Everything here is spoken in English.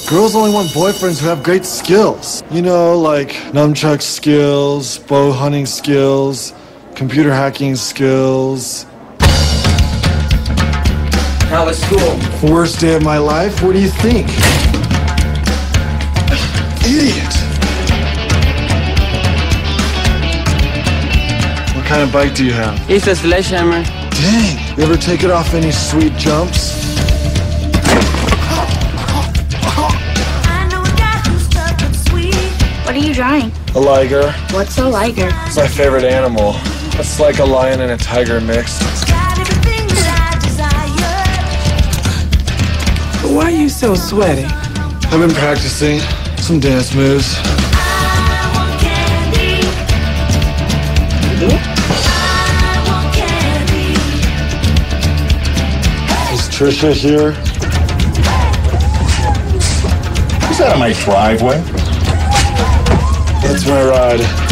Girls only want boyfriends who have great skills. You know, like nunchuck skills, bow hunting skills, computer hacking skills. How was school? Worst day of my life? What do you think? Idiot! What kind of bike do you have? It's a sledgehammer. Dang! You ever take it off any sweet jumps? What are you drawing? A liger. What's a liger? It's my favorite animal. It's like a lion and a tiger mixed. Why are you so sweaty? I've been practicing some dance moves. Is Trisha here? Is that on my driveway? That's my ride.